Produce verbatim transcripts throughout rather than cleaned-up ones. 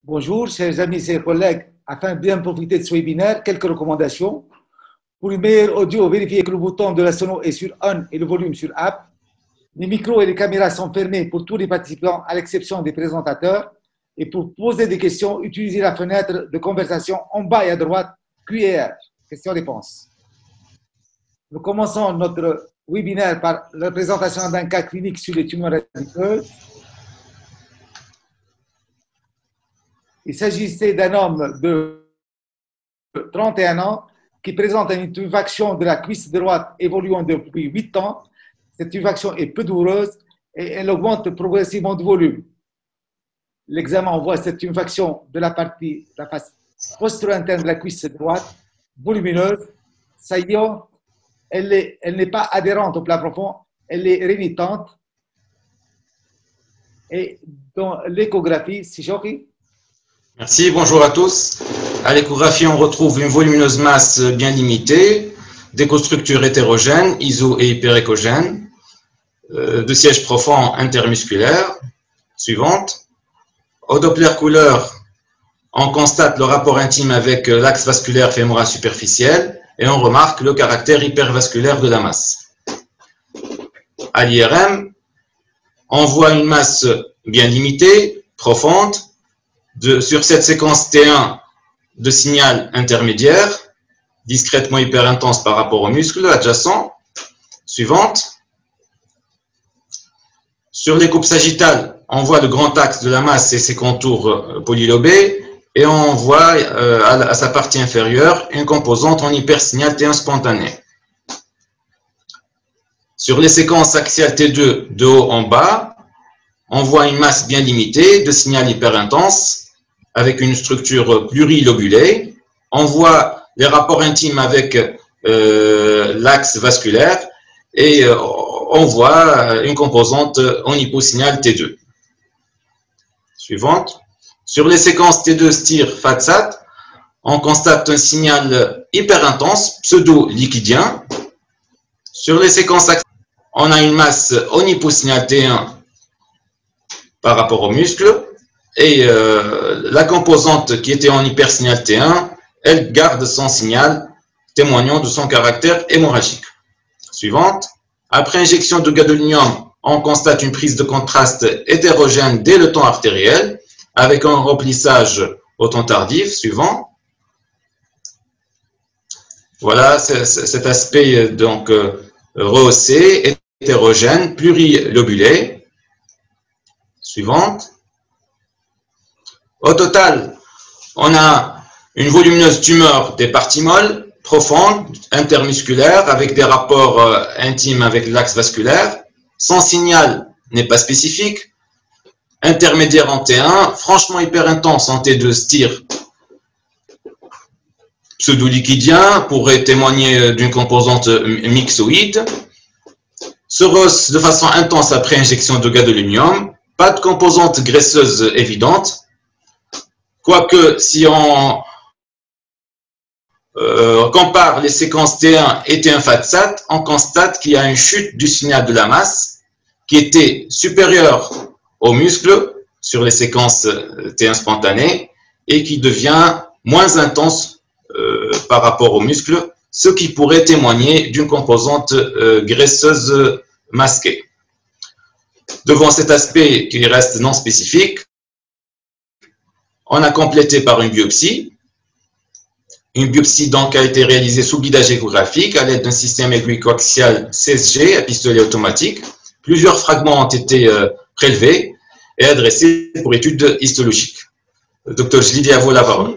Bonjour, chers amis et chers collègues. Afin de bien profiter de ce webinaire, quelques recommandations. Pour le meilleur audio, vérifiez que le bouton de la sono est sur On et le volume sur Up. Les micros et les caméras sont fermés pour tous les participants, à l'exception des présentateurs. Et pour poser des questions, utilisez la fenêtre de conversation en bas et à droite, Q et R, questions-réponses. Nous commençons notre webinaire par la présentation d'un cas clinique sur les tumeurs adipeuses. Il s'agissait d'un homme de trente et un ans qui présente une tuméfaction de la cuisse droite évoluant depuis huit ans. Cette tuméfaction est peu douloureuse et elle augmente progressivement de volume. L'examen envoie cette tuméfaction de la partie, la face postero-interne de la cuisse droite, volumineuse, saillante. Elle n'est elle n'est pas adhérente au plat profond, elle est rémitante. Et dans l'échographie, si j'oublie. Merci, bonjour à tous. À l'échographie, on retrouve une volumineuse masse bien limitée, d'écostructures hétérogènes, iso- et hyperéchogènes, euh, de siège profond intermusculaire. Suivante. Au Doppler couleur, on constate le rapport intime avec l'axe vasculaire fémoral superficiel et on remarque le caractère hypervasculaire de la masse. À l'I R M, on voit une masse bien limitée, profonde, De, sur cette séquence T un de signal intermédiaire, discrètement hyperintense par rapport au muscle adjacent. Suivante. Sur les coupes sagittales, on voit le grand axe de la masse et ses contours polylobés, et on voit euh, à, à sa partie inférieure une composante en hypersignal T un spontané. Sur les séquences axiales T deux de haut en bas, on voit une masse bien limitée de signal hyperintense avec une structure plurilobulée. On voit les rapports intimes avec euh, l'axe vasculaire et euh, on voit une composante en hyposignal T deux. Suivante. Sur les séquences T deux STIR FATSAT, on constate un signal hyperintense, pseudo-liquidien. Sur les séquences axiales, on a une masse en hyposignal T un par rapport au muscle. Et euh, la composante qui était en hypersignal T un, elle garde son signal, témoignant de son caractère hémorragique. Suivante. Après injection de gadolinium, on constate une prise de contraste hétérogène dès le temps artériel, avec un remplissage au temps tardif. Suivant. Voilà cet aspect donc rehaussé, hétérogène, plurilobulé. Suivante. Au total, on a une volumineuse tumeur des parties molles, profonde, intermusculaire, avec des rapports euh, intimes avec l'axe vasculaire. Son signal n'est pas spécifique. Intermédiaire en T un, franchement hyperintense en T deux STIR. Pseudo-liquidien pourrait témoigner d'une composante myxoïde. Se rehausse de façon intense après injection de gadolinium. Pas de composante graisseuse évidente. Quoique, si on euh, compare les séquences T un et T un FATSAT, on constate qu'il y a une chute du signal de la masse qui était supérieure au muscle sur les séquences T un spontanées et qui devient moins intense euh, par rapport au muscle, ce qui pourrait témoigner d'une composante euh, graisseuse masquée. Devant cet aspect qui reste non spécifique, on a complété par une biopsie. Une biopsie donc a été réalisée sous guidage échographique à l'aide d'un système aiguille-coaxial C S G à pistolet automatique. Plusieurs fragments ont été euh, prélevés et adressés pour études histologiques. Docteur Jlidi, à vous la parole.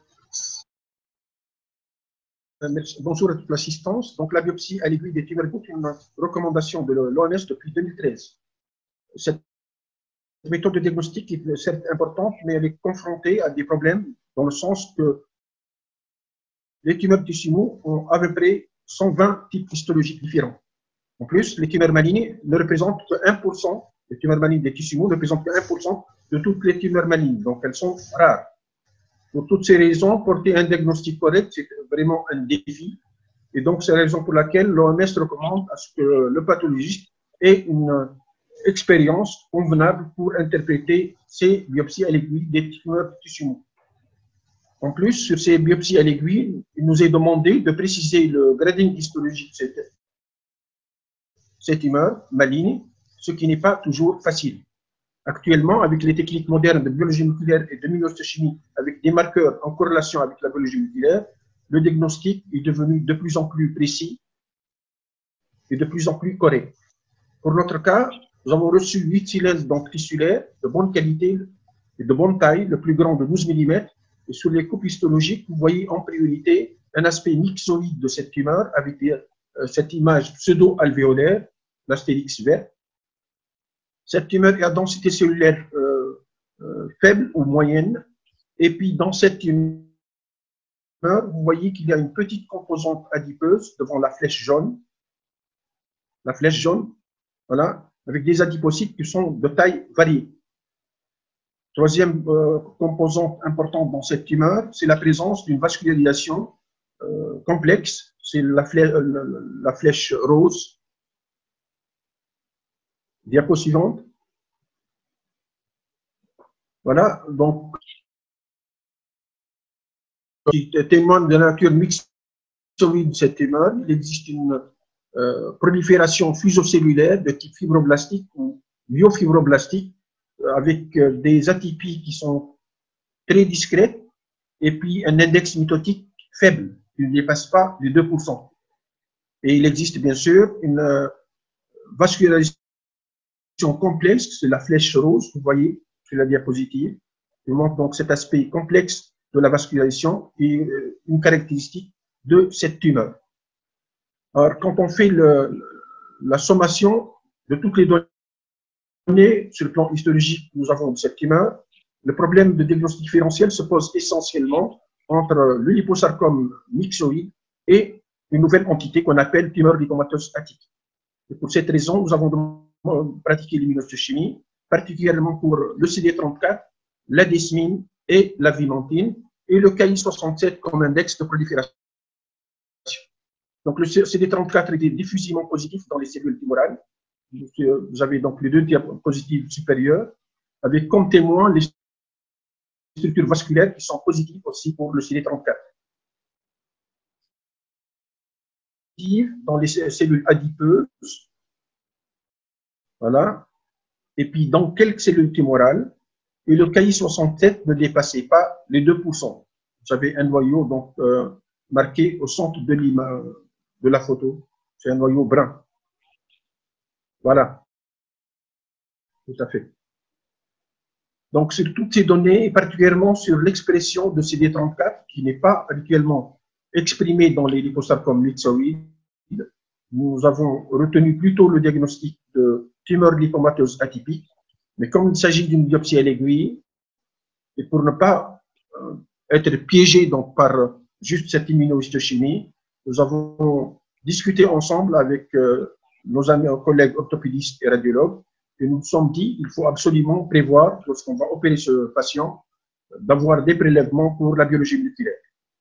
Bonjour à toute l'assistance. Donc la biopsie à l'aiguille des tumeurs est une recommandation de l'O M S depuis deux mille treize. Cette Cette méthode de diagnostic est certes importante, mais elle est confrontée à des problèmes dans le sens que les tumeurs du sumo ont à peu près cent vingt types histologiques différents. En plus, les tumeurs malignes ne représentent que un pour cent, les tumeurs malignes des tissus mous ne représentent que un pour cent de toutes les tumeurs malignes, donc elles sont rares. Pour toutes ces raisons, porter un diagnostic correct, c'est vraiment un défi. Et donc, c'est la raison pour laquelle l'O M S recommande à ce que le pathologiste ait une expérience convenable pour interpréter ces biopsies à l'aiguille des tumeurs tissus mous. En plus, sur ces biopsies à l'aiguille, il nous est demandé de préciser le grading histologique de cette, ces tumeurs malignes, ce qui n'est pas toujours facile. Actuellement, avec les techniques modernes de biologie moléculaire et de immunohistochimie, avec des marqueurs en corrélation avec la biologie moléculaire, le diagnostic est devenu de plus en plus précis et de plus en plus correct. Pour notre cas, nous avons reçu huit silènes donc tissulaires de bonne qualité et de bonne taille, le plus grand de douze millimètres. Et sur les coupes histologiques, vous voyez en priorité un aspect myxoïde de cette tumeur avec des, euh, cette image pseudo-alvéolaire, l'astérix vert. Cette tumeur est à densité cellulaire euh, euh, faible ou moyenne. Et puis, dans cette tumeur, vous voyez qu'il y a une petite composante adipeuse devant la flèche jaune. La flèche jaune, voilà, avec des adipocytes qui sont de taille variée. Troisième euh, composante importante dans cette tumeur, c'est la présence d'une vascularisation euh, complexe. C'est la, flè la flèche rose. Diapo suivante. Voilà, donc, qui témoigne de la nature myxoïde de cette tumeur. Il existe une euh, prolifération fuseau-cellulaire de type fibroblastique ou myofibroblastique, euh, avec euh, des atypies qui sont très discrètes et puis un index mitotique faible, qui ne dépasse pas les deux pour cent. Et il existe bien sûr une euh, vascularisation complexe, c'est la flèche rose, vous voyez sur la diapositive. Je montre donc cet aspect complexe de la vascularisation et euh, une caractéristique de cette tumeur. Alors, quand on fait le, la sommation de toutes les données sur le plan histologique que nous avons de cette tumeur, le problème de diagnostic différentiel se pose essentiellement entre le liposarcome myxoïde et une nouvelle entité qu'on appelle tumeur lipomateuse atypique. Et pour cette raison, nous avons pratiqué l'immunohistochimie, particulièrement pour le C D trente-quatre, la desmine et la vimentine, et le K I soixante-sept comme index de prolifération. Donc le C D trente-quatre était diffusivement positif dans les cellules tumorales. Vous avez donc les deux diapositives supérieures, avec comme témoin les structures vasculaires qui sont positives aussi pour le C D trente-quatre. Dans les cellules adipeuses, voilà, et puis dans quelques cellules tumorales, et le K I soixante-sept ne dépassait pas les deux pour cent. Vous avez un noyau donc euh, marqué au centre de l'image de la photo, c'est un noyau brun. Voilà, tout à fait. Donc sur toutes ces données, et particulièrement sur l'expression de C D trente-quatre, qui n'est pas habituellement exprimée dans les liposarcomes myxoïdes, nous avons retenu plutôt le diagnostic de tumeur lipomateuse atypique, mais comme il s'agit d'une biopsie à l'aiguille, et pour ne pas euh, être piégé donc par euh, juste cette immunohistochimie, nous avons discuté ensemble avec euh, nos amis, collègues orthopédistes et radiologues, et nous nous sommes dit qu'il faut absolument prévoir, lorsqu'on va opérer ce patient, d'avoir des prélèvements pour la biologie moléculaire.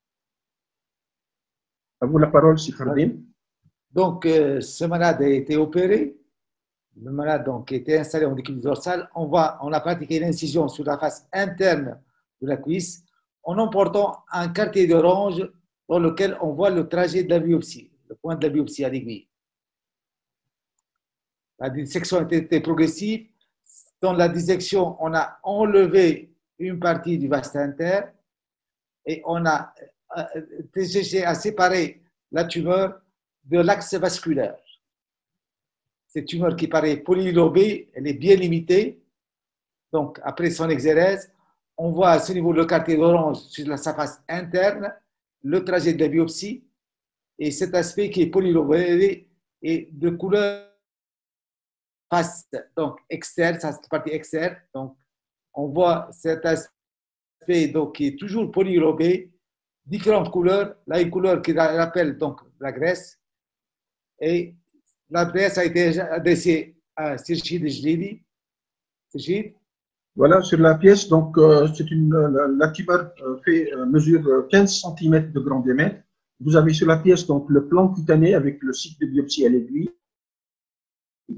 À vous la parole, Sifardine. Donc, euh, ce malade a été opéré. Le malade donc, a été installé en équipe dorsale. On, va, on a pratiqué l'incision sur la face interne de la cuisse en emportant un quartier d'orange dans lequel on voit le trajet de la biopsie, le point de la biopsie à l'aiguille. La dissection a été progressive. Dans la dissection, on a enlevé une partie du vaste interne et on a cherché à séparer la tumeur de l'axe vasculaire. Cette tumeur qui paraît polylobée, elle est bien limitée. Donc, après son exérèse, on voit à ce niveau le quartier d'orange sur la surface interne, le trajet de la biopsie et cet aspect qui est polylobé et de couleur face donc externe, ça c'est la partie externe. Donc, on voit cet aspect donc, qui est toujours polylobé, différentes couleurs. Là, une couleur qui rappelle donc la graisse. Et la graisse a été adressée à Sirchid Jlidi. Sirchid. Voilà, sur la pièce, donc euh, c'est une la, la tumeur euh, fait euh, mesure quinze centimètres de grand diamètre. Vous avez sur la pièce donc le plan cutané avec le site de biopsie à l'aiguille.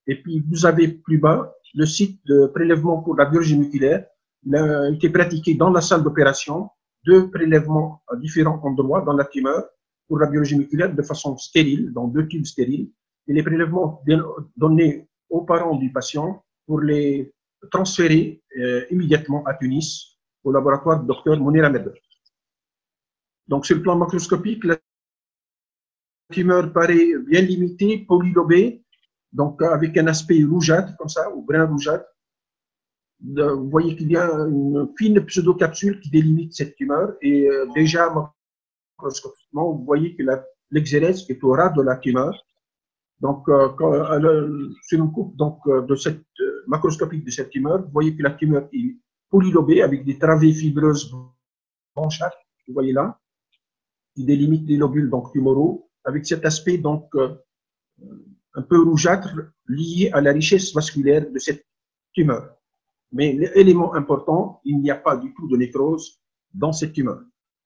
Et puis, vous avez plus bas le site de prélèvement pour la biologie moléculaire. Il a été pratiqué dans la salle d'opération, deux prélèvements à différents endroits dans la tumeur pour la biologie moléculaire de façon stérile, dans deux tubes stériles. Et les prélèvements donnés aux parents du patient pour les transférer euh, immédiatement à Tunis, au laboratoire du docteur Mounir Ahmed. Donc, sur le plan macroscopique, la tumeur paraît bien limitée, polylobée, donc avec un aspect rougeâtre, comme ça, ou brun rougeâtre. Vous voyez qu'il y a une fine pseudocapsule qui délimite cette tumeur, et euh, déjà, macroscopiquement, vous voyez que l'exérèse est au ras de la tumeur. Donc, euh, quand, euh, sur une coupe donc, euh, de cette, euh, macroscopique de cette tumeur, vous voyez que la tumeur est polylobée avec des travées fibreuses blanchâtres, vous voyez là, qui délimitent les lobules donc, tumoraux, avec cet aspect donc, euh, un peu rougeâtre lié à la richesse vasculaire de cette tumeur. Mais l'élément important, il n'y a pas du tout de nécrose dans cette tumeur.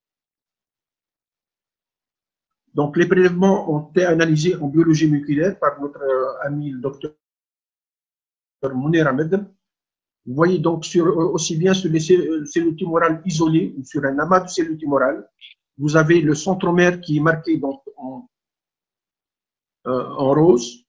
Donc, les prélèvements ont été analysés en biologie moléculaire par notre ami le docteur Mounir Ahmed. Vous voyez donc sur, aussi bien sur les cellules tumorales isolées ou sur un amas de cellules tumorales, vous avez le centromère qui est marqué donc en, euh, en rose.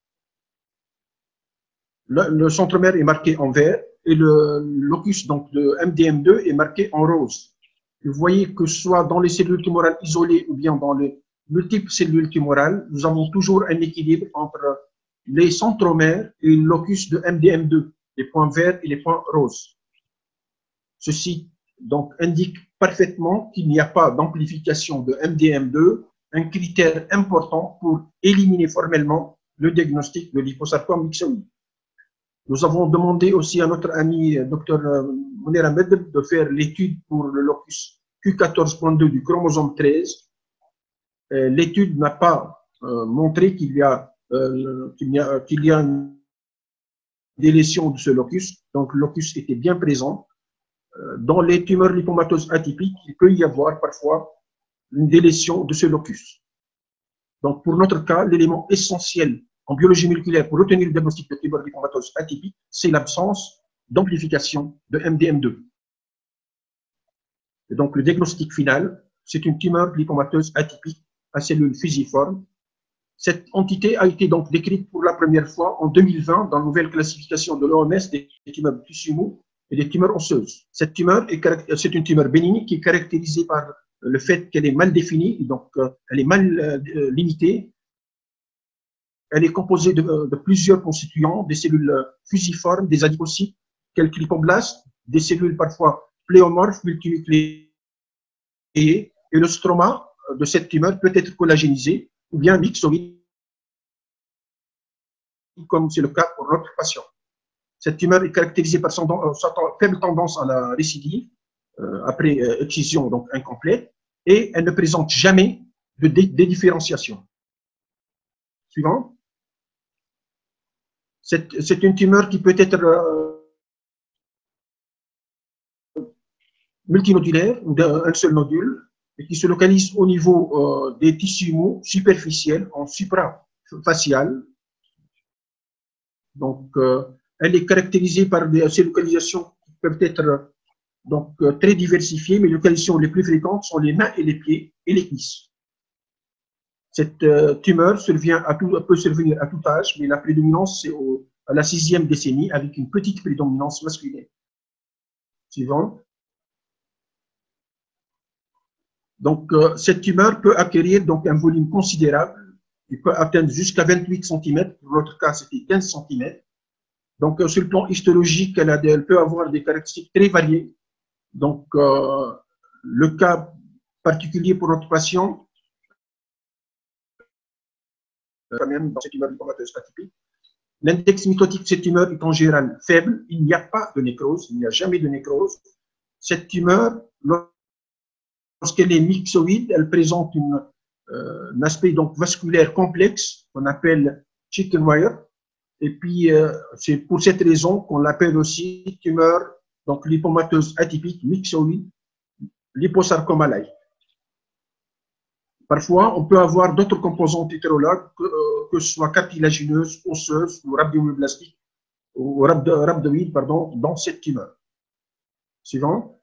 Le, le centromère est marqué en vert et le locus donc, de M D M deux est marqué en rose. Vous voyez que soit dans les cellules tumorales isolées ou bien dans les multiples cellules tumorales, nous avons toujours un équilibre entre les centromères et le locus de M D M deux, les points verts et les points roses. Ceci donc indique parfaitement qu'il n'y a pas d'amplification de M D M deux, un critère important pour éliminer formellement le diagnostic de liposarcome myxoïde. Nous avons demandé aussi à notre ami docteur Mounir Ahmed de faire l'étude pour le locus Q quatorze point deux du chromosome treize. L'étude n'a pas euh, montré qu'il y a, euh, qu'il y a, qu'il y a une délétion de ce locus, donc le locus était bien présent. Euh, dans les tumeurs lipomateuses atypiques, il peut y avoir parfois une délétion de ce locus. Donc pour notre cas, l'élément essentiel en biologie moléculaire pour retenir le diagnostic de tumeur lipomateuses atypique, c'est l'absence d'amplification de M D M deux. Et donc le diagnostic final, c'est une tumeur lipomateuse atypique à cellules fusiformes. Cette entité a été donc décrite pour la première fois en deux mille vingt dans la nouvelle classification de l'O M S des tumeurs de tissu mou et des tumeurs osseuses. Cette tumeur, c'est une tumeur bénigne qui est caractérisée par le fait qu'elle est mal définie, donc elle est mal euh, limitée. Elle est composée de, de plusieurs constituants, des cellules fusiformes, des adipocytes, quelques lipoblastes, des cellules parfois pléomorphes, multinucléées, et le stroma de cette tumeur peut être collagénisé ou bien myxoïde, comme c'est le cas pour notre patient. Cette tumeur est caractérisée par son, sa faible tendance à la récidive euh, après euh, excision donc incomplète, et elle ne présente jamais de dédifférenciation. Suivant. C'est une tumeur qui peut être euh, multinodulaire ou d'un seul nodule, et qui se localise au niveau euh, des tissus mous superficiels en suprafacial. Donc, euh, elle est caractérisée par des, ces localisations qui peuvent être donc, euh, très diversifiées, mais les localisations les plus fréquentes sont les mains et les pieds et les cuisses. Cette euh, tumeur survient à tout, peut survenir à tout âge, mais la prédominance, c'est à la sixième décennie, avec une petite prédominance masculine. Suivant. Donc, euh, cette tumeur peut acquérir donc, un volume considérable. Il peut atteindre jusqu'à vingt-huit centimètres. Pour notre cas, c'était quinze centimètres. Donc, euh, sur le plan histologique, elle, a, elle peut avoir des caractéristiques très variées. Donc, euh, le cas particulier pour notre patient, quand même dans cette tumeur lipomateuse atypique, l'index mitotique de cette tumeur est en général faible. Il n'y a pas de nécrose, il n'y a jamais de nécrose. Cette tumeur, lorsqu'elle est myxoïde, elle présente une, euh, un aspect donc vasculaire complexe qu'on appelle chicken wire. Et puis, euh, c'est pour cette raison qu'on l'appelle aussi tumeur donc lipomateuse atypique myxoïde liposarcoma-like. Parfois, on peut avoir d'autres composantes hétérologues, que, euh, que ce soit cartilagineuses, osseuses ou rhabdomyoblastiques, ou rhabdoïdes, pardon, dans cette tumeur. Suivant.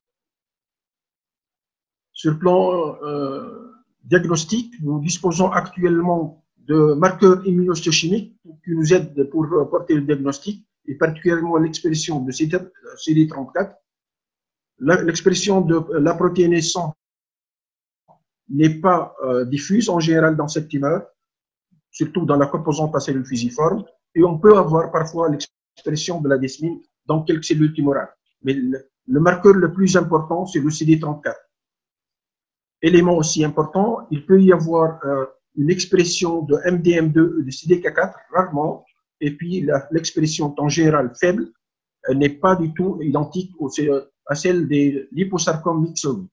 Sur le plan euh, diagnostic, nous disposons actuellement de marqueurs immunohistochimiques qui nous aident pour porter le diagnostic, et particulièrement l'expression de C D trente-quatre. L'expression de la protéine cent n'est pas euh, diffuse en général dans cette tumeur, surtout dans la composante à cellules fusiformes, et on peut avoir parfois l'expression de la desmine dans quelques cellules tumorales. Mais le, le marqueur le plus important, c'est le C D trente-quatre. Élément aussi important, il peut y avoir euh, une expression de M D M deux et de C D K quatre, rarement, et puis l'expression en général faible n'est pas du tout identique au, à celle des liposarcomes myxoïdes.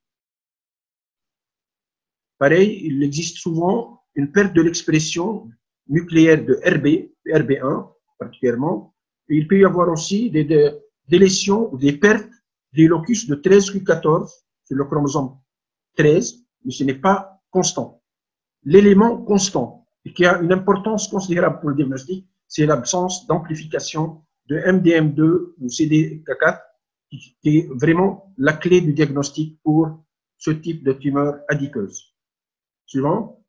Pareil, il existe souvent une perte de l'expression nucléaire de R B, R B un particulièrement, et il peut y avoir aussi des, des, des lésions ou des pertes des locus de treize Q quatorze sur le chromosome treize, mais ce n'est pas constant. L'élément constant et qui a une importance considérable pour le diagnostic, c'est l'absence d'amplification de M D M deux ou C D K quatre, qui est vraiment la clé du diagnostic pour ce type de tumeur adipeuse. Suivant.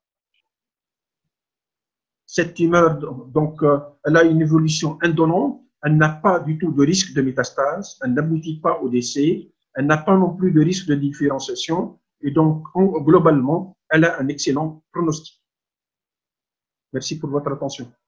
Cette tumeur, donc, euh, elle a une évolution indolente, elle n'a pas du tout de risque de métastase, elle n'aboutit pas au décès, elle n'a pas non plus de risque de différenciation, et donc, en, globalement, elle a un excellent pronostic. Merci pour votre attention.